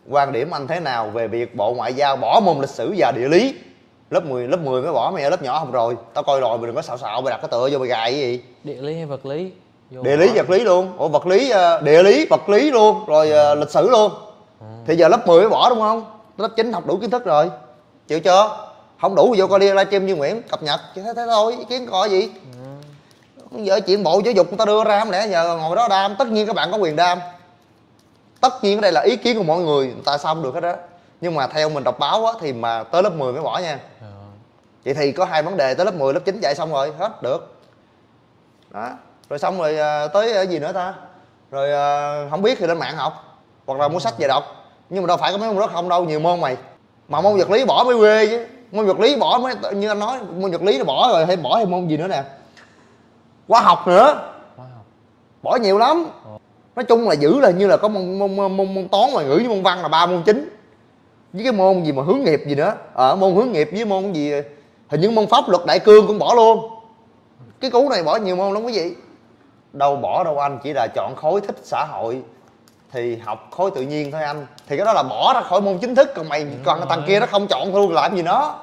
Quan điểm anh thế nào về việc Bộ Ngoại giao bỏ môn lịch sử và địa lý? Lớp 10 mới bỏ, mày ở lớp nhỏ học rồi. Tao coi rồi, mày đừng có xạo xạo mày đặt cái tựa vô mày gài cái gì. Địa lý hay vật lý? Địa lý vật lý luôn. Ủa vật lý, địa lý vật lý luôn, rồi lịch sử luôn. Thì giờ lớp 10 mới bỏ đúng không? Lớp 9 học đủ kiến thức rồi. Chịu chưa? Không đủ vô coi đi livestream Duy Nguyễn cập nhật, chỉ thế thôi, ý kiến coi gì. Giờ chuyện Bộ Giáo dục người ta đưa ra không lẽ giờ ngồi đó đam. Tất nhiên các bạn có quyền đam, tất nhiên cái đây là ý kiến của mọi người, tại sao không được hết đó. Nhưng mà theo mình đọc báo á, thì mà tới lớp 10 mới bỏ nha. Vậy thì có hai vấn đề, tới lớp 10, lớp 9 dạy xong rồi, hết được. Đó, rồi xong rồi tới cái gì nữa ta? Rồi không biết thì lên mạng học, hoặc là mua sách về đọc. Nhưng mà đâu phải có mấy môn đó không đâu, nhiều môn mày. Mà môn vật lý bỏ mới quê chứ. Môn vật lý bỏ mới, như anh nói, môn vật lý nó bỏ rồi, hay bỏ thêm môn gì nữa nè? Hóa học nữa. Bỏ nhiều lắm. Nói chung là giữ là như là có môn toán, ngoại ngữ với môn văn là 3 môn chính. Với cái môn gì mà hướng nghiệp gì nữa. Môn hướng nghiệp với môn gì, hình như môn pháp luật đại cương cũng bỏ luôn. Cái cú này bỏ nhiều môn lắm quý vị. Đâu bỏ đâu anh, chỉ là chọn khối thích xã hội thì học khối tự nhiên thôi anh. Thì cái đó là bỏ ra khỏi môn chính thức, còn mày còn thằng kia nó không chọn luôn làm gì nó.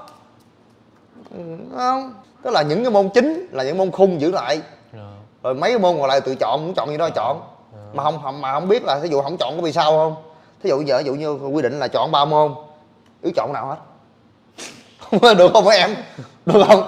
Không, tức là những cái môn chính là những môn khung giữ lại. Rồi mấy cái môn còn lại tự chọn, muốn chọn gì đó chọn. Mà không biết là thí dụ không chọn có vì sao không. Thí dụ giờ ví dụ như quy định là chọn 3 môn, yếu chọn nào hết. Được không mấy em? Được không?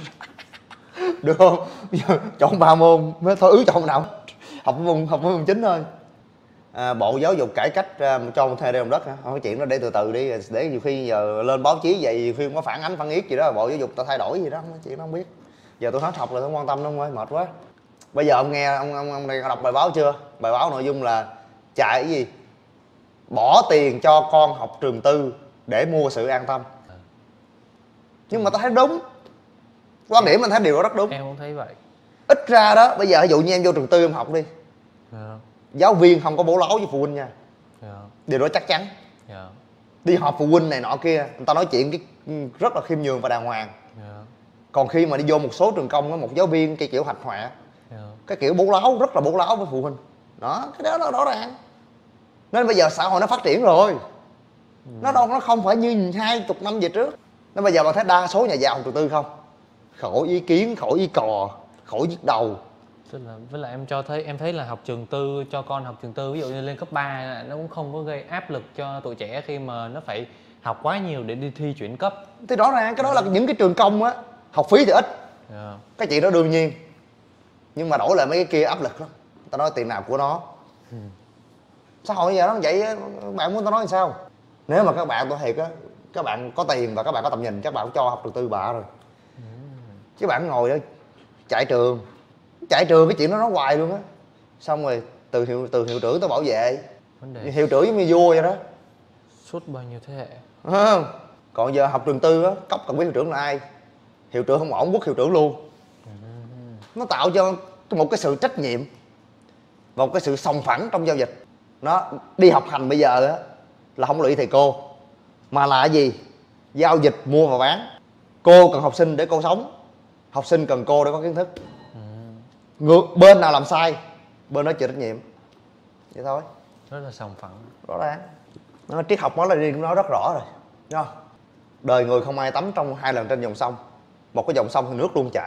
Được không? Chọn 3 môn mới thôi, yếu chọn nào. Học môn chính thôi. Bộ Giáo dục cải cách cho một thuê đồng đất hả? Cái chuyện đó để từ từ đi, để nhiều khi giờ lên báo chí vậy nhiều khi có phản ánh phản yết gì đó, Bộ Giáo dục ta thay đổi gì đó, chuyện đó không biết. Giờ tôi hết học rồi, không quan tâm đâu ông ơi, mệt quá. Bây giờ ông nghe ông này đọc bài báo chưa? Bài báo nội dung là chạy cái gì? Bỏ tiền cho con học trường tư để mua sự an tâm. Nhưng mà tao thấy đúng. Quan điểm anh thấy điều đó rất đúng. Em cũng thấy vậy. Ít ra đó, bây giờ ví dụ như em vô trường tư em học đi. Giáo viên không có bố láo với phụ huynh nha. Điều đó chắc chắn. Đi họp phụ huynh này nọ kia, người ta nói chuyện cái rất là khiêm nhường và đàng hoàng. Còn khi mà đi vô một số trường công á, một giáo viên cái kiểu hạch hoạ, cái kiểu bố láo, rất là bố láo với phụ huynh. Đó, cái đó rõ ràng. Nên bây giờ xã hội nó phát triển rồi. Nó không phải như 20 năm về trước. Nên bây giờ bạn thấy đa số nhà giàu học trường tư không? Khỏi ý kiến, khỏi ý cò, khỏi nhức đầu. Tức là với lại em thấy là học trường tư, cho con học trường tư ví dụ như lên cấp 3 nó cũng không có gây áp lực cho tụi trẻ khi mà nó phải học quá nhiều để đi thi chuyển cấp. Thì rõ ràng cái đó là những cái trường công á, học phí thì ít. Cái chuyện đó đương nhiên. Nhưng mà đổi lại mấy cái kia áp lực lắm. Tao nói tiền nào của nó. Xã hội giờ nó vậy, bạn muốn tao nói làm sao? Nếu mà các bạn tôi thiệt á, các bạn có tiền và các bạn có tầm nhìn, các bạn cũng cho học trường tư bạ rồi. Chứ bạn ngồi đó chạy trường cái chuyện đó nói hoài luôn á. Xong rồi từ hiệu trưởng tới bảo vệ. Hiệu trưởng giống như vua vậy đó. Suốt bao nhiêu thế hệ. Không? Còn giờ học trường tư á, cấp cần biết hiệu trưởng là ai. Hiệu trưởng không ổn, quất hiệu trưởng luôn. Nó tạo cho một cái sự trách nhiệm và một cái sự sòng phẳng trong giao dịch. Nó đi học hành bây giờ á là không lụy thầy cô, mà là cái gì? Giao dịch mua và bán. Cô cần học sinh để cô sống, học sinh cần cô để có kiến thức. Bên nào làm sai bên đó chịu trách nhiệm. Vậy thôi. Rất là sòng phẳng. Rõ ràng. Nó triết học nói là riêng nó rất rõ rồi. Đúng không? Đời người không ai tắm trong 2 lần trên dòng sông. Một cái dòng sông thì nước luôn chảy.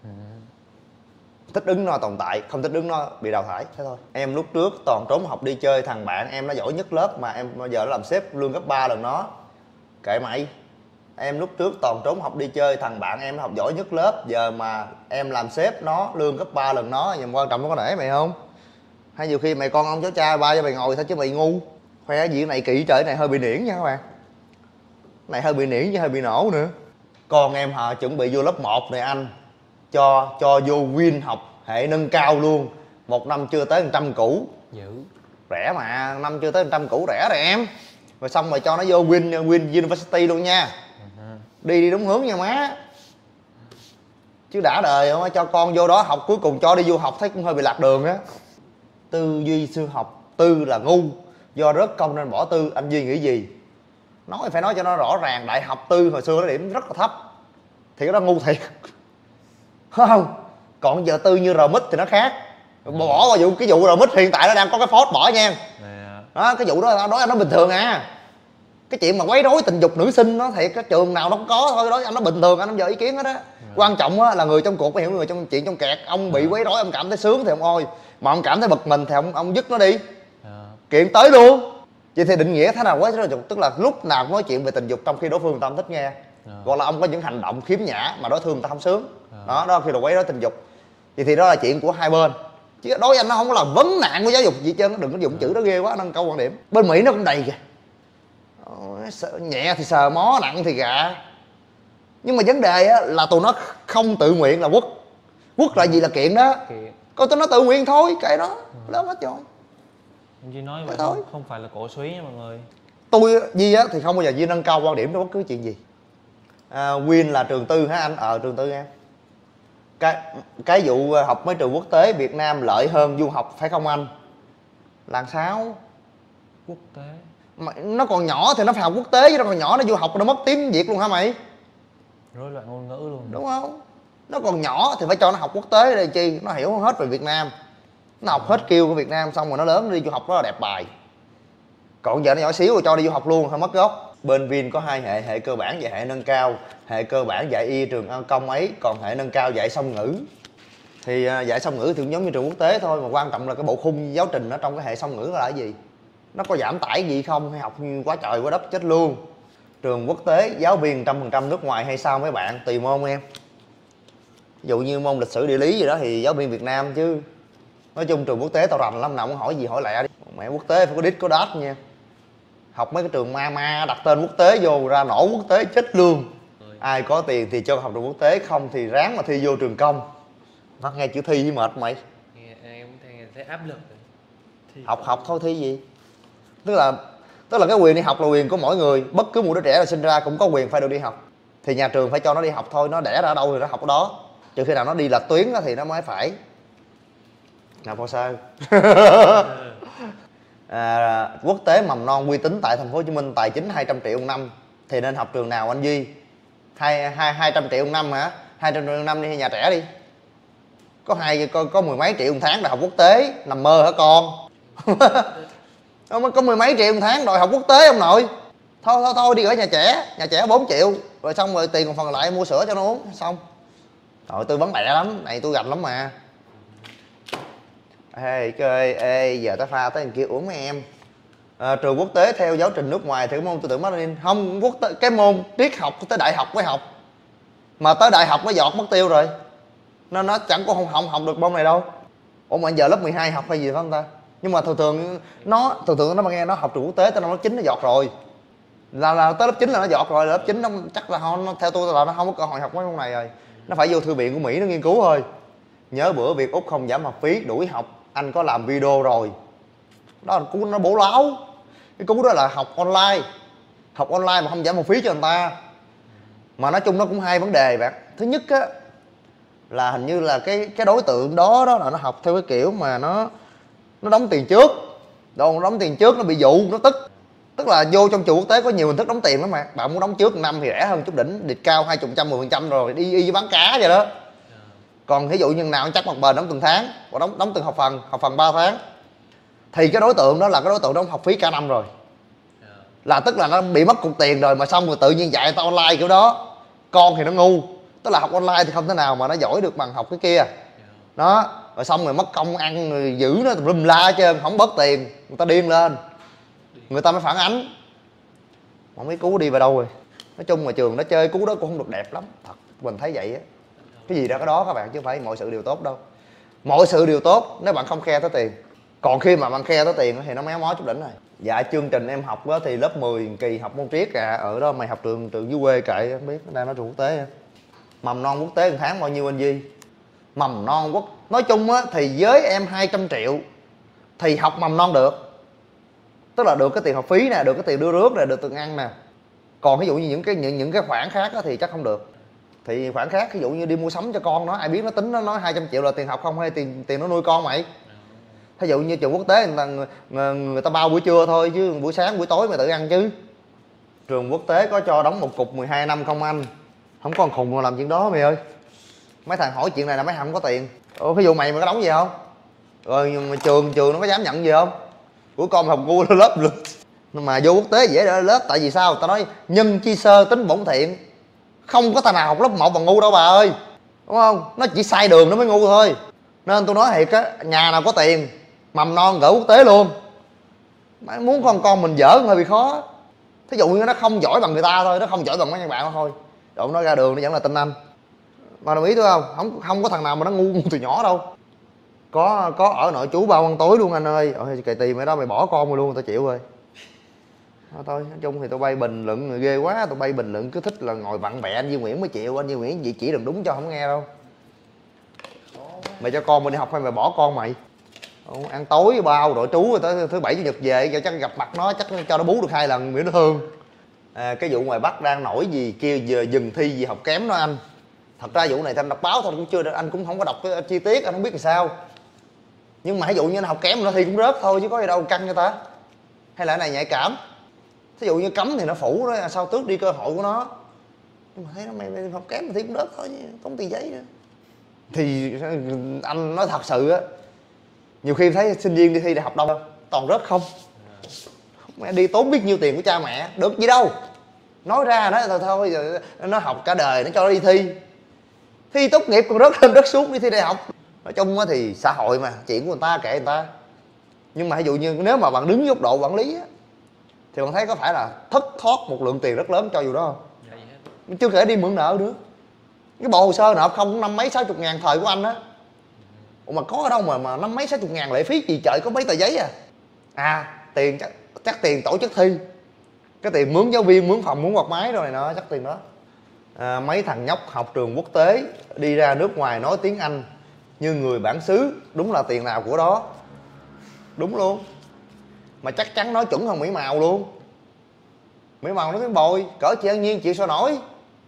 Thích ứng nó tồn tại, không thích ứng nó bị đào thải, thế thôi. Em lúc trước toàn trốn học đi chơi, thằng bạn em nó giỏi nhất lớp mà em bây giờ nó làm sếp lương gấp 3 lần nó. Kệ mày. Em lúc trước toàn trốn học đi chơi, thằng bạn em nó học giỏi nhất lớp, giờ mà em làm sếp nó lương gấp 3 lần nó, nhưng quan trọng nó có nể mày không? Hay nhiều khi mày con ông cháu cha ba cho mày ngồi thôi chứ mày ngu. Khoe cái gì này kỹ trời, này hơi bị niễn nha các bạn. Này hơi bị niễn chứ hơi bị nổ nữa. Con em chuẩn bị vô lớp 1 này anh, cho vô Win học hệ nâng cao luôn. 1 năm chưa tới 100 củ. Dữ. Rẻ mà, năm chưa tới 100 củ rẻ rồi em. Rồi xong rồi cho nó vô Win University luôn nha. Đi đúng hướng nha má. Chứ đã đời không, cho con vô đó học cuối cùng cho đi du học thấy cũng hơi bị lạc đường á. Tư duy sư học, tư là ngu, do rớt công nên bỏ tư, anh Duy nghĩ gì? Phải nói cho nó rõ ràng, đại học tư hồi xưa nó điểm rất là thấp. Thì cái đó ngu thiệt. Không? Còn giờ tư như RMIT thì nó khác. Bỏ vào cái vụ RMIT hiện tại nó đang có cái phốt bỏ nha. đó, cái vụ đó đối anh nó bình thường à. Cái chuyện mà quấy rối tình dục nữ sinh nó thiệt, cái trường nào nó cũng có thôi, đó anh nó bình thường, anh không giờ ý kiến hết á. Quan trọng á là người trong cuộc phải hiểu người trong chuyện trong kẹt. Ông bị quấy rối ông cảm thấy sướng thì ông ôi, mà ông cảm thấy bực mình thì ông dứt nó đi, kiện tới luôn. Vậy thì định nghĩa thế nào quấy rối tình dục? Tức là lúc nào cũng nói chuyện về tình dục trong khi đối phương người ta không thích nghe, gọi là ông có những hành động khiếm nhã mà đối phương người ta không sướng, đó khi là quấy rối tình dục. Vậy thì đó là chuyện của hai bên, chứ đối với anh nó không có là vấn nạn của giáo dục gì hết trơn. Đừng có dùng chữ đó ghê quá, nâng câu quan điểm. Bên Mỹ nó cũng đầy kìa, nhẹ thì sờ mó, nặng thì gạ. Nhưng mà vấn đề á là tụi nó không tự nguyện là quất. Quất là gì? Là kiện đó. Coi tụi nó tự nguyện thôi, kệ nó, lớn hết trơn. Duy nói vậy không phải là cổ suý nha mọi người. Tôi Duy á thì không bao giờ Duy nâng cao quan điểm cho bất cứ chuyện gì. Win là trường tư hả anh? Trường tư em. Cái vụ học mấy trường quốc tế Việt Nam lợi hơn du học phải không anh? Làm sao? Quốc tế mà nó còn nhỏ thì nó phải học quốc tế, chứ nó còn nhỏ nó du học nó mất tiếng Việt luôn hả mày? Rối loạn ngôn ngữ luôn. Đúng không? Nó còn nhỏ thì phải cho nó học quốc tế để chi? Nó hiểu hết về Việt Nam, nó học hết kêu của Việt Nam, xong rồi nó lớn nó đi du học đó là đẹp bài. Còn giờ nó nhỏ xíu rồi cho đi du học luôn, hơi mất gốc. Bên Vin có hai hệ, hệ cơ bản và hệ nâng cao. Hệ cơ bản dạy y trường công ấy, còn hệ nâng cao dạy song ngữ. Thì dạy song ngữ thì cũng giống như trường quốc tế thôi, mà quan trọng là cái bộ khung giáo trình ở trong cái hệ song ngữ là cái gì, nó có giảm tải gì không, hay học quá trời quá đất chết luôn. Trường quốc tế giáo viên 100% nước ngoài hay sao mấy bạn? Tùy môn em. Ví dụ như môn lịch sử địa lý gì đó thì giáo viên Việt Nam chứ. Nói chung trường quốc tế tao rành lắm, nào muốn hỏi gì hỏi lẹ đi. Mẹ quốc tế phải có đít có đát nha. Học mấy cái trường ma đặt tên quốc tế vô ra nổ quốc tế chết luôn. Ai có tiền thì cho học trường quốc tế, không thì ráng mà thi vô trường công. Nó nghe chữ thi mệt mày. Em thấy áp lực. Học thôi thi gì? Tức là cái quyền đi học là quyền của mỗi người. Bất cứ một đứa trẻ là sinh ra cũng có quyền phải được đi học. Thì nhà trường phải cho nó đi học thôi. Nó đẻ ra ở đâu thì nó học ở đó. Trừ khi nào nó đi lệch tuyến thì nó mới phải nộp hồ sơ. Quốc tế mầm non uy tín tại thành phố Hồ Chí Minh, tài chính 200 triệu một năm thì nên học trường nào anh Duy? 200 triệu một năm hả? 200 triệu một năm đi, hay nhà trẻ đi. Có mười mấy triệu một tháng đại học quốc tế, nằm mơ hả con? Có mười mấy triệu một tháng đòi học quốc tế ông nội. Thôi đi ở nhà trẻ 4 triệu rồi xong rồi tiền còn phần lại mua sữa cho nó uống xong. Trời, tư vấn bẻ lắm, này tôi gành lắm mà. Ê, giờ tao pha tới thằng kia uống mấy em. Trường quốc tế theo giáo trình nước ngoài thì cái môn tư tưởng Mác-Lênin không, quốc tế, cái môn triết học tới đại học mới học, mà tới đại học nó giọt mất tiêu rồi, nó chẳng có không học được môn này đâu. Ủa mà giờ lớp 12 học hay gì phải không ta? Nhưng mà thường nó mà nghe nó học trường quốc tế tới năm lớp 9 nó giọt rồi, là tới lớp 9 là nó giọt rồi. Lớp 9 nó chắc là nó theo tôi là nó không có cơ hội học mấy môn này rồi, nó phải vô thư viện của Mỹ nó nghiên cứu thôi. Nhớ bữa Việt Úc không giảm học phí đuổi học, anh có làm video rồi đó, nó bổ láo. Cái cú đó là học online mà không giảm học phí cho người ta. Mà nói chung nó cũng hai vấn đề bạn. Thứ nhất á là hình như là cái đối tượng đó là nó học theo cái kiểu mà nó đóng tiền trước. Đóng tiền trước nó bị dụ, nó tức là vô trong trường quốc tế có nhiều hình thức đóng tiền lắm mà. Bạn muốn đóng trước 1 năm thì rẻ hơn chút đỉnh, địch cao 20%, 10% rồi đi y với bán cá vậy đó. Còn ví dụ như nào chắc mặt bền đóng từng tháng, hoặc đóng từng học phần 3 tháng, thì cái đối tượng đó là cái đối tượng đóng học phí cả năm rồi. Là tức là nó bị mất cục tiền rồi, mà xong rồi tự nhiên dạy tao online kiểu đó. Con thì nó ngu, tức là học online thì không thể nào mà nó giỏi được bằng học cái kia đó. Rồi xong rồi mất công ăn rồi giữ nó tùm la hết trơn, không bớt tiền, người ta điên lên, người ta mới phản ánh. Không biết cú đi vào đâu rồi. Nói chung mà trường nó chơi cú đó cũng không được đẹp lắm thật, mình thấy vậy á. Cái gì ra cái đó các bạn, chứ không phải mọi sự đều tốt đâu. Mọi sự đều tốt nếu bạn không khe tới tiền. Còn khi mà bạn khe tới tiền thì nó méo mó chút đỉnh rồi. Dạ chương trình em học đó thì lớp 10 kỳ học môn triết ở đó mày học trường dưới quê kệ không biết, đang nói trường quốc tế. Mầm non quốc tế 1 tháng bao nhiêu anh Duy? Mầm non nói chung á thì với em 200 triệu thì học mầm non được, tức là được cái tiền học phí nè, được cái tiền đưa rước nè, được tiền ăn nè. Còn ví dụ như những cái khoản khác á thì chắc không được. Thì khoản khác ví dụ như đi mua sắm cho con nó, ai biết nó tính nó nói 200 triệu là tiền học không hay tiền nó nuôi con mày. Ví dụ như trường quốc tế người ta bao buổi trưa thôi, chứ buổi sáng buổi tối mày tự ăn chứ. Trường quốc tế có cho đóng một cục 12 năm không anh? Không có con khùng mà làm chuyện đó mày ơi. Mấy thằng hỏi chuyện này là mấy thằng không có tiền. Ví dụ mày có đóng gì không? Rồi mà trường nó có dám nhận gì không? của con học ngu lên lớp được. Mà vô quốc tế dễ để lên lớp, tại vì sao? Ta nói nhân chi sơ tính bổn thiện, không có thằng nào học lớp 1 bằng ngu đâu bà ơi, đúng không? Nó chỉ sai đường nó mới ngu thôi. Nên tôi nói thiệt á, nhà nào có tiền mầm non gửi quốc tế luôn. Mà muốn con mình dở hơi bị khó. Thí dụ như nó không giỏi bằng người ta thôi, nó không giỏi bằng mấy anh bạn thôi, rồi nó ra đường nó vẫn là tinh anh. Mà đồng ý tôi không có thằng nào mà nó ngu từ nhỏ đâu. Có ở nội trú bao ăn tối luôn anh ơi. Ôi cày tiền mày đó, mày bỏ con mày luôn tao chịu rồi. Thôi nói chung thì tụi bay bình luận ghê quá, tụi bay bình luận cứ thích là ngồi vặn vẹ anh Duy Nguyễn mới chịu. Anh Duy Nguyễn gì chỉ đừng đúng cho không nghe đâu. Mày cho con mày đi học hay mày bỏ con mày? Ăn tối bao đội trú rồi tới thứ bảy chủ nhật về cho chắc gặp mặt nó, chắc cho nó bú được 2 lần miễn nó thương. Cái vụ ngoài Bắc đang nổi gì kêu giờ dừng thi vì học kém đó anh. Thật ra vụ này anh đọc báo thôi cũng chưa, anh cũng không có đọc cái chi tiết, anh không biết làm sao. Nhưng mà ví dụ như nó học kém nó thi cũng rớt thôi chứ có gì đâu căng cho ta. Hay là cái này nhạy cảm. Thí dụ như cấm thì nó phủ đó, sao tước đi cơ hội của nó. Nhưng mà thấy nó mày học kém mà thi cũng rớt thôi, tốn tiền giấy nữa. Thì anh nói thật sự á, nhiều khi thấy sinh viên đi thi đại học đâu toàn rớt không. Mẹ đi tốn biết nhiêu tiền của cha mẹ, được gì đâu. Nói ra nói thôi nó học cả đời nó cho nó đi thi tốt nghiệp còn rớt lên rớt xuống đi thi đại học. Nói chung thì xã hội mà, chuyện của người ta kệ người ta. Nhưng mà ví dụ như nếu mà bạn đứng góc độ quản lý á, thì bạn thấy có phải là thất thoát một lượng tiền rất lớn cho dù đó không? Chưa kể đi mượn nợ nữa. Cái bộ hồ sơ nợ không cũng 50 mấy 60 ngàn thời của anh á. Ủa mà có ở đâu mà 50 mấy 60 ngàn lệ phí gì trời, có mấy tờ giấy à. Tiền chắc tiền tổ chức thi, cái tiền mướn giáo viên, mướn phòng, mướn quạt máy rồi này nọ, chắc tiền đó. Mấy thằng nhóc học trường quốc tế đi ra nước ngoài nói tiếng Anh như người bản xứ, đúng là tiền nào của đó. Đúng luôn. Mà chắc chắn nói chuẩn hơn Mỹ Màu luôn. Mỹ Màu nói tiếng bồi, cỡ chị An Nhiên chịu sao nổi.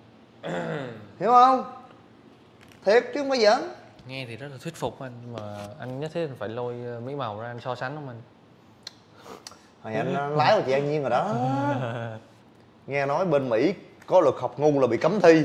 Hiểu không? Thiệt chứ không phải giỡn. Nghe thì rất là thuyết phục anh, mà anh nhất thiết phải lôi Mỹ Màu ra anh so sánh không anh? Hồi anh lái của chị An Nhiên rồi đó. Nghe nói bên Mỹ có luật học ngu là bị cấm thi.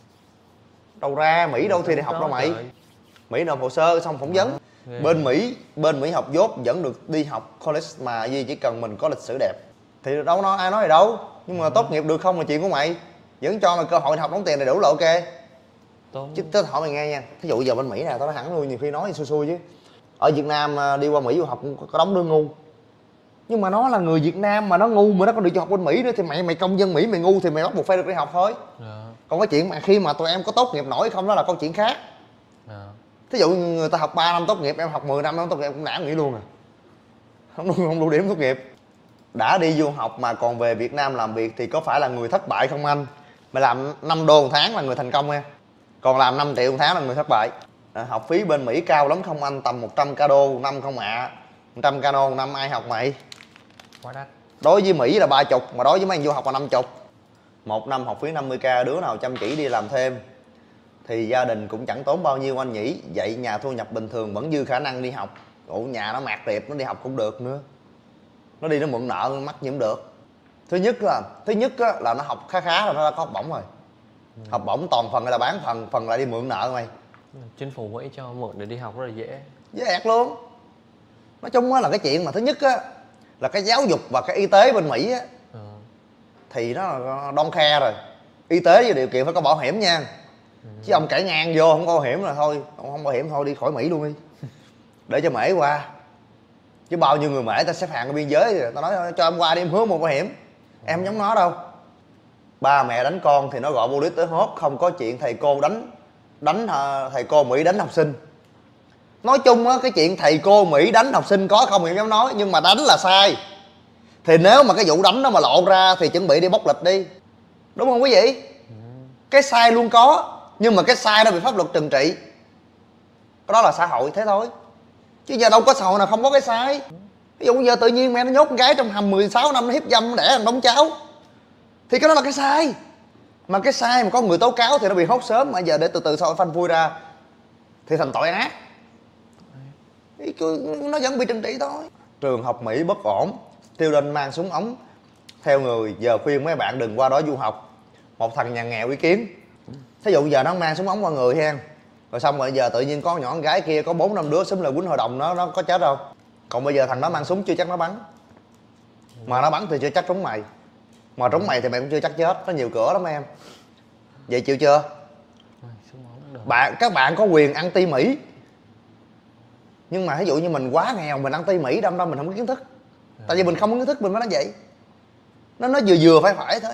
Đâu ra, Mỹ đâu thi đại học đâu mày. Mỹ nộp hồ sơ xong phỏng vấn. Bên Mỹ học dốt vẫn được đi học college mà gì, chỉ cần mình có lịch sử đẹp. Thì đâu nói ai nói gì đâu. Nhưng mà tốt nghiệp được không là chuyện của mày. Vẫn cho mày cơ hội học đóng tiền đầy đủ là ok. Chứ tao hỏi mày nghe nha, thí dụ giờ bên Mỹ nè, tao nói hẳn luôn, nhiều khi nói xui xui chứ. Ở Việt Nam đi qua Mỹ du học có đóng đứa ngu. Nhưng mà nó là người Việt Nam mà nó ngu mà nó còn được cho học bên Mỹ nữa, thì mày công dân Mỹ mày ngu thì mày bắt buộc phải được đi học thôi. Còn cái chuyện mà khi mà tụi em có tốt nghiệp nổi không đó là câu chuyện khác. Thí dụ người ta học 3 năm tốt nghiệp, em học 10 năm em tốt nghiệp em cũng nản nghỉ luôn không đủ điểm tốt nghiệp. Đã đi du học mà còn về Việt Nam làm việc thì có phải là người thất bại không anh? Mày làm 5 đô một tháng là người thành công nha, còn làm 5 triệu một tháng là người thất bại. Học phí bên Mỹ cao lắm không anh? Tầm 100 ca đô một năm không ạ? 100 ca đô một năm ai học mày? Quá đắt. Đối với Mỹ là 30, mà đối với mấy anh du học là 50. Một năm học phí 50k, đứa nào chăm chỉ đi làm thêm thì gia đình cũng chẳng tốn bao nhiêu anh nhỉ. Vậy nhà thu nhập bình thường vẫn dư khả năng đi học. Ủa nhà nó mạt tiệp, nó đi học cũng được nữa. Nó đi nó mượn nợ mắc gì cũng được. Thứ nhất là nó học khá là nó đã có học bổng rồi. Học bổng toàn phần là bán phần lại đi mượn nợ mày. Chính phủ Mỹ cho mượn để đi học rất là dễ ẹt luôn. Nói chung là cái chuyện mà thứ nhất là cái giáo dục và cái y tế bên Mỹ thì nó đon khe rồi. Y tế với điều kiện phải có bảo hiểm nha. Chứ ông cãi ngang vô không có bảo hiểm là thôi, không bảo hiểm thôi đi khỏi Mỹ luôn đi. Để cho Mễ qua. Chứ bao nhiêu người Mễ ta xếp hàng ở biên giới thì tao nói cho em qua đi, em hứa mua bảo hiểm. Em không giống nó đâu. Ba mẹ đánh con thì nó gọi police tới hốt, không có chuyện thầy cô thầy cô Mỹ đánh học sinh. Nói chung á, cái chuyện thầy cô Mỹ đánh học sinh có không thì em dám nói, nhưng mà đánh là sai. Thì nếu mà cái vụ đánh đó mà lộ ra thì chuẩn bị đi bóc lịch đi. Đúng không quý vị? Cái sai luôn có, nhưng mà cái sai đó bị pháp luật trừng trị. Cái đó là xã hội thế thôi. Chứ giờ đâu có xã hội nào không có cái sai. Ví dụ giờ tự nhiên mẹ nó nhốt con gái trong hầm 16 năm, nó hiếp dâm, nó đẻ thằng đống cháu, thì cái đó là cái sai. Mà cái sai mà có người tố cáo thì nó bị hốt sớm. Mà giờ để từ từ sau phanh phui ra thì thành tội ác. Nó vẫn bị trừng trị thôi. Trường học Mỹ bất ổn, Tiêu Đinh mang súng ống theo người. Giờ khuyên mấy bạn đừng qua đó du học. Một thằng nhà nghèo ý kiến. Thí dụ giờ nó mang súng ống qua người hen, rồi xong rồi giờ tự nhiên có nhỏ con gái kia có 4-5 đứa xúm lại quýnh hội đồng nó có chết đâu? Còn bây giờ thằng đó mang súng chưa chắc nó bắn. Mà nó bắn thì chưa chắc trúng mày. Mà trúng mày thì mày cũng chưa chắc chết. Nó nhiều cửa lắm em. Vậy chịu chưa? Các bạn có quyền anti Mỹ. Nhưng mà ví dụ như mình quá nghèo, mình anti Mỹ, đâm ra mình không có kiến thức. Tại vì mình không có kiến thức mình mới nói vậy. Nó vừa vừa phải thôi.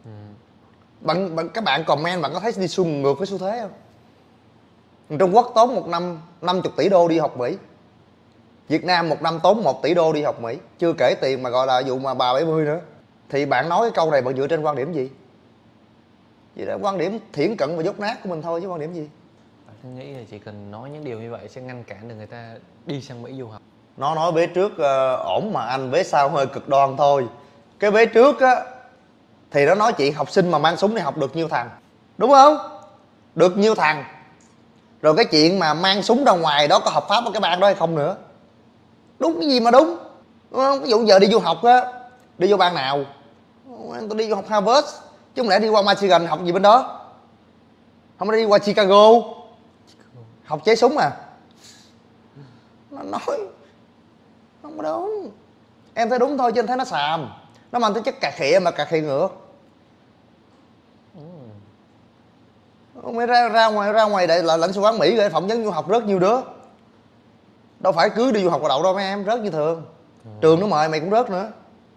Các bạn comment bạn có thấy đi xung ngược với xu thế không? Trung Quốc tốn một năm 50 tỷ đô đi học Mỹ. Việt Nam một năm tốn 1 tỷ đô đi học Mỹ. Chưa kể tiền mà gọi là vụ mà bà 70 nữa. Thì bạn nói cái câu này bạn dựa trên quan điểm gì? Vậy đó, quan điểm thiển cận và dốt nát của mình thôi chứ quan điểm gì? Bạn nghĩ là chỉ cần nói những điều như vậy sẽ ngăn cản được người ta đi sang Mỹ du học. Nó nói vế trước ổn mà anh, vế sau hơi cực đoan thôi. Cái vế trước á thì nó nói chuyện học sinh mà mang súng đi học được nhiêu thằng, đúng không? Được nhiêu thằng. Rồi cái chuyện mà mang súng ra ngoài đó có hợp pháp ở cái bang đó hay không nữa. Đúng cái gì mà đúng, đúng không? Ví dụ giờ đi du học á, đi vô bang nào? Tôi đi du học Harvard, chứ không lẽ đi qua Michigan học gì bên đó? Không đi qua Chicago học chế súng à? Nó nói không có đúng. Em thấy đúng thôi chứ anh thấy nó xàm. Nó mang tính chất cà khịa mà cà khịa ngược. Mới ra ngoài để là lãnh sự quán Mỹ để phỏng vấn du học rớt nhiều đứa. Đâu phải cứ đi du học vào đậu đâu mấy em, rớt như thường. Trường nó mời mày cũng rớt nữa.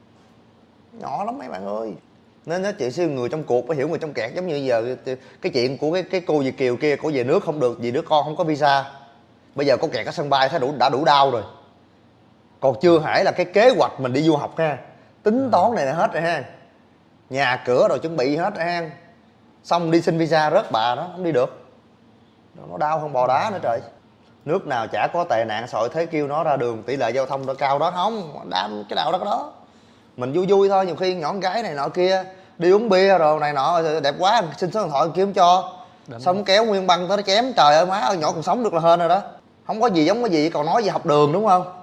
Nhỏ lắm mấy bạn ơi. Nên nó chị sư người trong cuộc phải hiểu người trong kẹt. Giống như giờ cái chuyện của cái cô Việt kiều kia, cổ về nước không được vì đứa con không có visa. Bây giờ có kẹt ở sân bay thấy đã đủ đau rồi. Còn chưa hẳn là cái kế hoạch mình đi du học ha, tính toán này là hết rồi ha, nhà cửa rồi chuẩn bị hết rồi ha, xong đi xin visa rớt bà đó không đi được. Nó đau hơn bò đá nữa trời. Nước nào chả có tệ nạn sội thế kêu nó ra đường tỷ lệ giao thông nó cao đó, không đam cái nào đó cái đó. Mình vui vui thôi, nhiều khi nhỏ con gái này nọ kia đi uống bia rồi này nọ đẹp quá xin số điện thoại kiếm cho. Xong kéo nguyên băng tới nó chém, trời ơi má ơi, nhỏ còn sống được là hên rồi đó. Không có gì giống cái gì, còn nói gì học đường đúng không?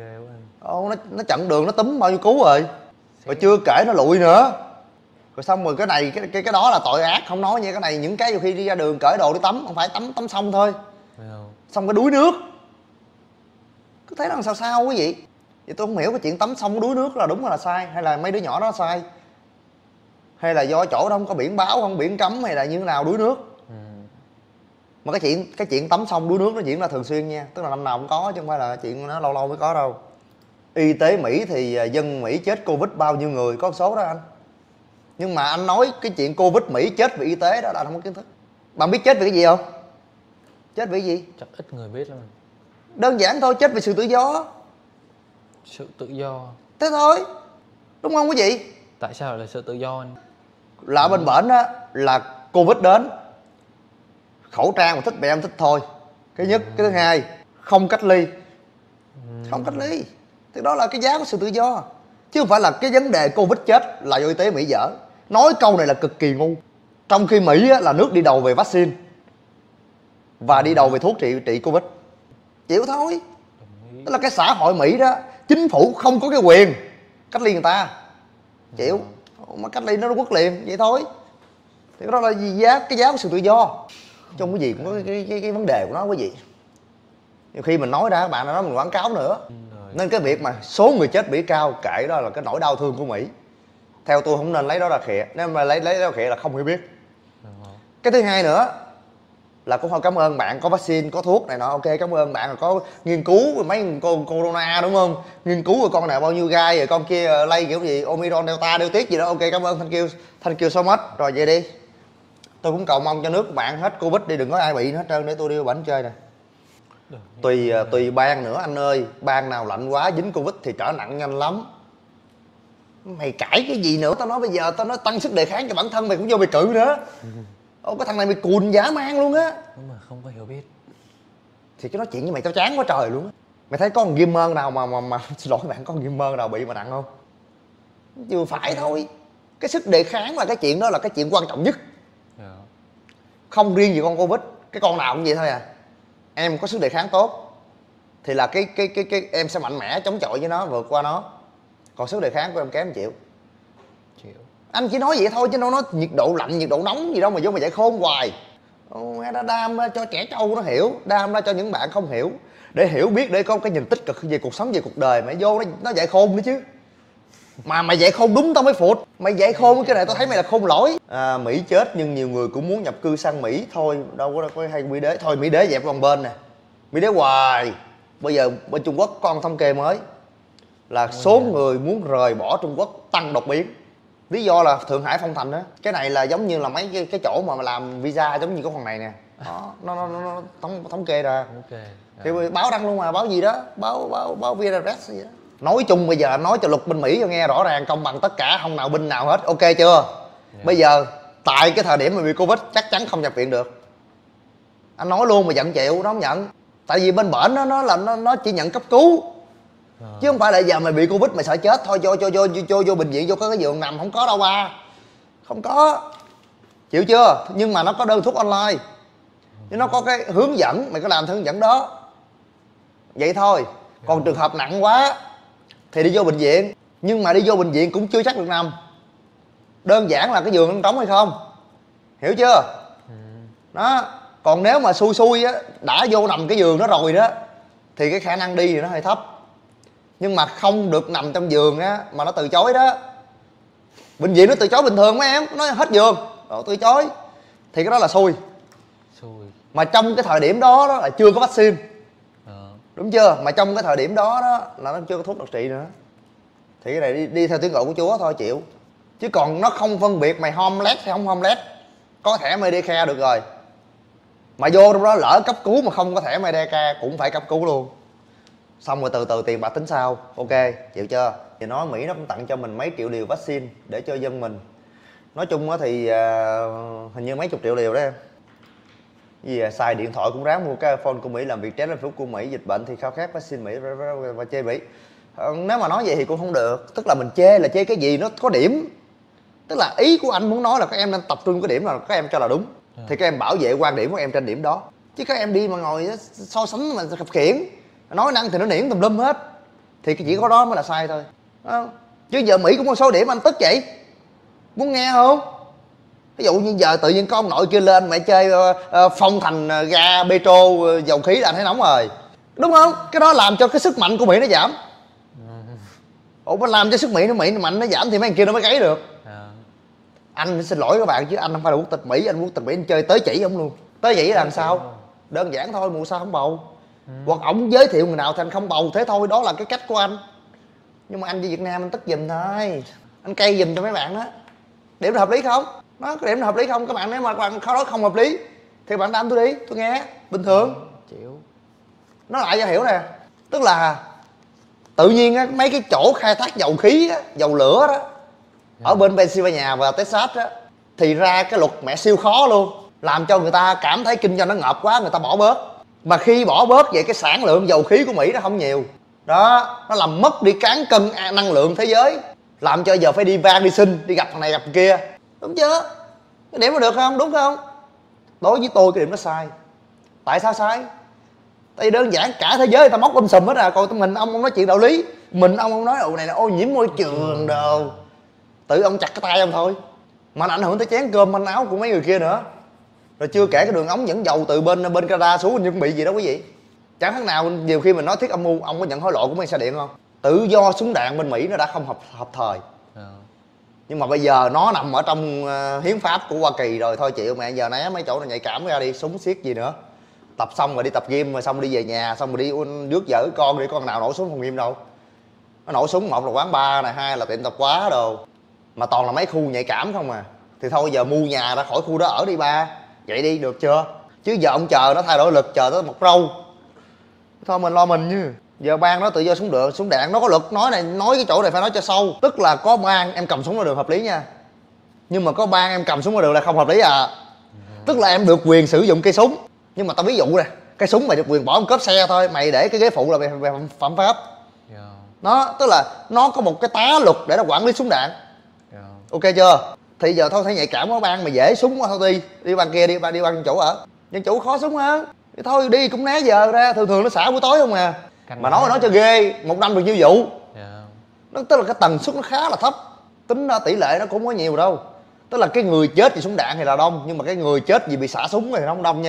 Nó chặn đường nó túm bao nhiêu cú rồi. Rồi chưa kể nó lụi nữa. Rồi xong rồi cái này cái đó là tội ác không nói nha. Cái này những cái nhiều khi đi ra đường cởi đồ đi tắm, không phải tắm xong thôi, xong cái đuối nước. Cứ thấy nó làm sao quý vị. Vậy tôi không hiểu cái chuyện tắm xong đuối nước là đúng hay là sai, hay là mấy đứa nhỏ đó sai, hay là do chỗ đó không có biển báo, không biển cấm, hay là như thế nào đuối nước. Mà cái chuyện tắm xong đuối nước nó diễn ra thường xuyên nha, tức là năm nào cũng có chứ không phải là chuyện nó lâu lâu mới có đâu. Y tế Mỹ thì dân Mỹ chết Covid bao nhiêu người, có số đó anh. Nhưng mà anh nói cái chuyện Covid Mỹ chết vì y tế đó là anh không có kiến thức. Bạn biết chết vì cái gì không? Chết vì cái gì? Chắc ít người biết lắm. Đơn giản thôi, chết vì sự tự do. Sự tự do. Thế thôi, đúng không quý vị? Tại sao lại là sự tự do anh? Là bên bển á là Covid đến, khẩu trang mà thích mẹ em thích thôi. Cái nhất. Cái thứ hai, không cách ly. Không cách ly thì đó là cái giá của sự tự do, chứ không phải là cái vấn đề Covid chết là do y tế Mỹ dở. Nói câu này là cực kỳ ngu. Trong khi Mỹ á, là nước đi đầu về vaccine và đi đầu về thuốc trị Covid. Chịu thôi. Tức là cái xã hội Mỹ đó, chính phủ không có cái quyền cách ly người ta. Chịu. Mà cách ly nó quất liền vậy thôi. Thì đó là gì? Cái giá của sự tự do. Trong cái gì cũng có cái vấn đề của nó quý vị. Nhiều khi mình nói ra các bạn nói mình quảng cáo nữa. Nên cái việc mà số người chết Mỹ cao, kệ đó là cái nỗi đau thương của Mỹ. Theo tôi không nên lấy đó ra khịa. Nếu mà lấy đó ra khịa là không hiểu biết. Cái thứ hai nữa là cũng thôi, cảm ơn bạn có vaccine, có thuốc này nọ, ok, cảm ơn bạn là có nghiên cứu mấy con corona đúng không? Nghiên cứu rồi con nào bao nhiêu gai, rồi con kia lây kiểu gì, Omicron, Delta, Delta gì đó, ok, cảm ơn, thank you so much. Rồi vậy đi. Tôi cũng cầu mong cho nước của bạn hết Covid đi, đừng có ai bị nữa hết trơn để tôi đi bển chơi nè. Tùy bang nữa anh ơi, bang nào lạnh quá dính Covid thì trở nặng nhanh lắm. Mày cãi cái gì nữa, tao nói bây giờ tao nói tăng sức đề kháng cho bản thân mày cũng vô mày cự nữa. Ô cái thằng này mày cùn dã man luôn á. Đúng mà không có hiểu biết. Thì cái nói chuyện với mày tao chán quá trời luôn á. Mày thấy có con gamer nào mà xin lỗi bạn, có con gamer nào bị mà nặng không? Chưa phải thôi. Cái sức đề kháng là cái chuyện đó là cái chuyện quan trọng nhất. Không riêng gì con Covid, cái con nào cũng vậy thôi à. Em có sức đề kháng tốt thì là cái em sẽ mạnh mẽ chống chọi với nó, vượt qua nó. Còn sức đề kháng của em kém chịu. Anh chỉ nói vậy thôi chứ đâu nói nhiệt độ lạnh, nhiệt độ nóng gì đâu mà vô mà dạy khôn hoài. Đã đam cho trẻ trâu nó hiểu, đam ra cho những bạn không hiểu, để hiểu biết, để có cái nhìn tích cực về cuộc sống, về cuộc đời. Mày vô nó dạy khôn nữa chứ. Mà mày dạy khôn đúng tao mới phụt. Mày dạy khôn cái này tao thấy mày là khôn lỗi. Mỹ chết nhưng nhiều người cũng muốn nhập cư sang Mỹ. Thôi đâu có hay Mỹ đế. Thôi Mỹ đế dẹp vòng bên nè. Mỹ đế hoài. Bây giờ bên Trung Quốc có con thống kê mới là số người muốn rời bỏ Trung Quốc tăng đột biến. Lý do là Thượng Hải phong thành á. Cái này là giống như là mấy cái chỗ mà làm visa giống như cái phần này nè. Đó, nó thống kê ra. Thì báo đăng luôn mà, báo gì đó, báo VnExpress gì đó. Nói chung bây giờ nói cho luật bên Mỹ cho nghe rõ ràng, công bằng tất cả, không nào binh nào hết, ok chưa? Bây giờ tại cái thời điểm mà bị Covid chắc chắn không nhập viện được. Anh nói luôn mà giận chịu, nó không nhận. Tại vì bên bển nó chỉ nhận cấp cứu. Chứ không phải là giờ mày bị Covid mày sợ chết thôi vô bệnh viện, vô có cái giường nằm, không có đâu ba. Không có. Chịu chưa? Nhưng mà nó có đơn thuốc online. Nhưng nó có cái hướng dẫn, mày có làm theo hướng dẫn đó. Vậy thôi. Còn trường hợp nặng quá thì đi vô bệnh viện. Nhưng mà đi vô bệnh viện cũng chưa chắc được nằm. Đơn giản là cái giường nó trống hay không. Hiểu chưa? Đó. Còn nếu mà xui á, đã vô nằm cái giường đó rồi đó, thì cái khả năng đi thì nó hơi thấp. Nhưng mà không được nằm trong giường á, mà nó từ chối đó. Bệnh viện nó từ chối bình thường mấy em. Nó hết giường, rồi từ chối. Thì cái đó là xui. Mà trong cái thời điểm đó là chưa có vaccine. Đúng chưa? Mà trong cái thời điểm đó là nó chưa có thuốc đặc trị nữa. Thì cái này đi theo tiếng gọi của Chúa thôi chịu. Chứ còn nó không phân biệt mày homeless hay không homeless. Có thẻ Medicare được rồi. Mà vô trong đó lỡ cấp cứu mà không có thẻ Medicare cũng phải cấp cứu luôn. Xong rồi từ từ tiền bạc tính sau. Ok, chịu chưa? Thì nói Mỹ nó cũng tặng cho mình mấy triệu liều vaccine để cho dân mình. Nói chung thì hình như mấy chục triệu liều đó em. Vì xài điện thoại cũng ráng mua cái iPhone của Mỹ, làm việc trái lên phúc của Mỹ, dịch bệnh thì khao khát vaccine Mỹ và chê Mỹ. Nếu mà nói vậy thì cũng không được. Tức là mình chê là chê cái gì nó có điểm. Tức là ý của anh muốn nói là các em nên tập trung cái điểm là các em cho là đúng. Thì các em bảo vệ quan điểm của em trên điểm đó. Chứ các em đi mà ngồi so sánh mà khập khiễng, nói năng thì nó niễn tùm lum hết. Thì chỉ có đó mới là sai thôi. Chứ giờ Mỹ cũng có số điểm anh tức vậy. Muốn nghe không? Ví dụ như giờ tự nhiên có ông nội kia lên mẹ chơi phong thành ga petro dầu khí là anh thấy nóng rồi. Đúng không? Cái đó làm cho cái sức mạnh của Mỹ nó giảm. Ủa mà làm cho sức Mỹ mạnh nó giảm thì mấy thằng kia nó mới gáy được. Anh xin lỗi các bạn chứ anh không phải là quốc tịch Mỹ. Anh quốc tịch Mỹ anh chơi tới chỉ ông luôn. Tới chỉ là làm sao? Đơn giản thôi, mùa sao không bầu. Hoặc ổng giới thiệu người nào thì anh không bầu, thế thôi, đó là cái cách của anh. Nhưng mà anh đi Việt Nam anh tức giùm thôi. Anh cay giùm cho mấy bạn đó. Điểm là hợp lý không? Nó cái điểm là hợp lý không? Các bạn nếu mà các bạn khó nói không hợp lý thì bạn đâm tôi đi, tôi nghe bình thường. Chịu. Nó lại cho hiểu nè. Tức là tự nhiên á, mấy cái chỗ khai thác dầu khí á, dầu lửa đó ở bên Pennsylvania và Texas á, thì ra cái luật mẹ siêu khó luôn, làm cho người ta cảm thấy kinh doanh nó ngợp quá, người ta bỏ bớt. Mà khi bỏ bớt vậy cái sản lượng dầu khí của Mỹ nó không nhiều đó, nó làm mất đi cán cân năng lượng thế giới, làm cho giờ phải đi van đi xin, đi gặp thằng này gặp thằng kia. Đúng chưa? Cái điểm nó được không? Đúng không? Đối với tôi cái điểm nó sai. Tại sao sai? Tại vì đơn giản cả thế giới người ta móc sùm hết à. Còn mình ông nói chuyện đạo lý, mình ông nói này là ô nhiễm môi trường đồ, tự ông chặt cái tay ông thôi mà nó ảnh hưởng tới chén cơm manh áo của mấy người kia nữa. Rồi chưa kể cái đường ống dẫn dầu từ bên Canada xuống chuẩn bị gì đó quý vị. Chẳng khác nào nhiều khi mình nói thiết âm mưu, ông có nhận hối lộ của mấy xe điện không? Tự do súng đạn bên Mỹ nó đã không hợp thời. Nhưng mà bây giờ nó nằm ở trong hiến pháp của Hoa Kỳ rồi, thôi chịu mẹ, giờ né mấy chỗ này nhạy cảm ra đi, súng xiết gì nữa. Tập xong rồi đi tập gym, rồi xong rồi đi về nhà, xong rồi đi rước vợ con, đi con nào nổ súng phòng gym đâu. Nó nổ súng, một là quán bar này, hai là tiệm tạp hóa đồ, mà toàn là mấy khu nhạy cảm không à. Thì thôi giờ mua nhà ra khỏi khu đó ở đi ba, vậy đi được chưa? Chứ giờ ông chờ nó thay đổi lực, chờ tới một râu. Thôi mình lo mình chứ. Giờ ban nó tự do súng đạn, nó có luật nói này, nói cái chỗ này phải nói cho sâu. Tức là có ban em cầm súng ra đường hợp lý nha, nhưng mà có ban em cầm súng ra đường là không hợp lý à. Tức là em được quyền sử dụng cây súng, nhưng mà tao ví dụ nè, cái súng mày được quyền bỏ trong cốp xe thôi, mày để cái ghế phụ là về phạm pháp. Nó tức là nó có một cái tá luật để nó quản lý súng đạn. Ok chưa? Thì giờ thôi thấy nhạy cảm có ban mà dễ súng quá thôi đi ban kia, đi ban chủ ở. Nhân chủ khó súng hơn. Thì thôi đi cũng né giờ ra, thường nó xả buổi tối không à. Mà nói cho ghê, một năm được nhiêu vụ. Nó tức là cái tần suất nó khá là thấp. Tính ra tỷ lệ nó cũng không có nhiều đâu. Tức là cái người chết vì súng đạn thì là đông, nhưng mà cái người chết vì bị xả súng thì nó không đông nha.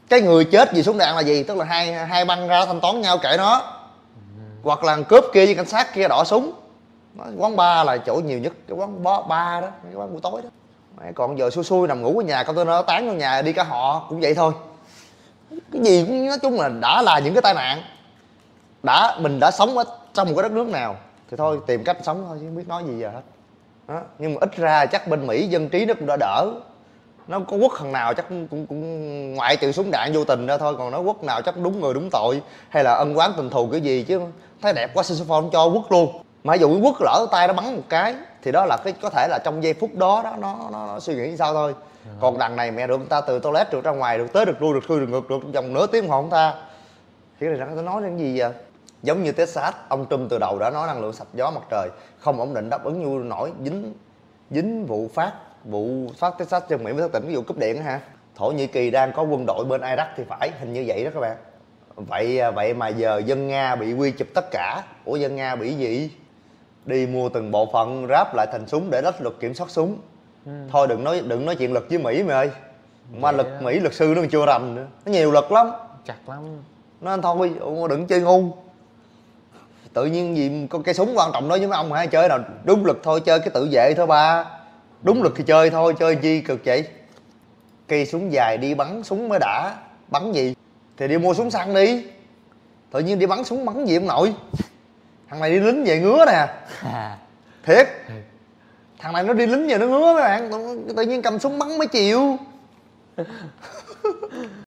Cái người chết vì súng đạn là gì? Tức là hai băng ra thanh toán nhau kệ nó. Hoặc là cướp kia với cảnh sát kia đọ súng. Quán bar là chỗ nhiều nhất, cái quán bar đó, cái quán buổi tối đó. Còn giờ xui xui nằm ngủ ở nhà, container nó tán vào nhà đi cả họ cũng vậy thôi. Cái gì cũng nói chung là đã là những cái tai nạn, mình đã sống ở trong một cái đất nước nào thì thôi tìm cách sống thôi chứ không biết nói gì giờ hết đó. Nhưng mà ít ra chắc bên Mỹ dân trí nó cũng đã đỡ, nó có quốc thằng nào chắc cũng ngoại trừ súng đạn vô tình ra thôi, còn nó quốc nào chắc đúng người đúng tội hay là ân oán tình thù cái gì chứ thấy đẹp quá saxophone không cho quốc luôn. Mà ví dụ quốc lỡ tay nó bắn một cái thì đó là cái có thể là trong giây phút đó nó suy nghĩ như sao thôi. Còn đằng này mẹ được người ta từ toilet được ra ngoài được tới được lui được xuôi được ngược được trong vòng nửa tiếng họ không ta thì cái này nó nói đến gì vậy? Giống như Texas, ông Trump từ đầu đã nói năng lượng sạch gió mặt trời không ổn định đáp ứng nhu nổi dính vụ phát Texas trên Mỹ với các tỉnh ví dụ cúp điện ha. Thổ Nhĩ Kỳ đang có quân đội bên Iraq thì phải, hình như vậy đó các bạn. Vậy mà giờ dân Nga bị quy chụp tất cả. Ủa dân Nga bị gì? Đi mua từng bộ phận ráp lại thành súng để lách luật kiểm soát súng. Thôi đừng nói chuyện lực với Mỹ mày ơi. Mà lực Mỹ luật sư nó còn chưa rành nữa, nó nhiều lực lắm, chặt lắm. Nên thôi đừng chơi ngu. Tự nhiên gì có cây súng quan trọng đó với mấy ông hả? Chơi nào đúng lực thôi, chơi cái tự vệ thôi ba. Đúng lực thì chơi thôi, chơi chi cực vậy. Cây súng dài đi bắn súng mới đã. Bắn gì? Thì đi mua súng săn đi. Tự nhiên đi bắn súng bắn gì ông nội? Thằng này đi lính về ngứa nè. Thiệt. Thằng này nó đi lính về nó ngứa mấy bạn. Tự nhiên cầm súng bắn mấy chiều.